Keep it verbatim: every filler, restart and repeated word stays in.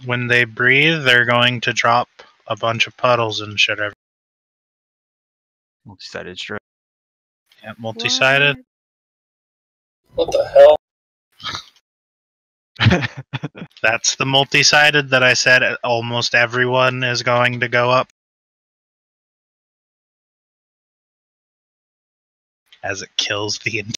When they breathe, they're going to drop a bunch of puddles and shit everywhere. Multi-sided strike. Yeah, multi-sided. What the hell? That's the multi-sided that I said almost everyone is going to go up. As it kills the